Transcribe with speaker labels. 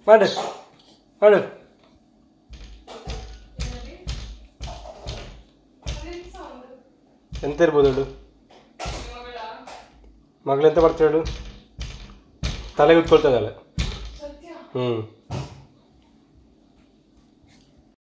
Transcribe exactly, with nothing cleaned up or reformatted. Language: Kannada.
Speaker 1: ಮಾಡು ಮಾಡು. ಎಂತ ಇರ್ಬೋದು ಹೇಳು? ಮಗಳಂತ ಮಾಡ್ತಾ ಹೇಳು? ತಲೆ ಕೂತ್ಕೊಳ್ತದಲ್ಲ. ಹ್ಞೂ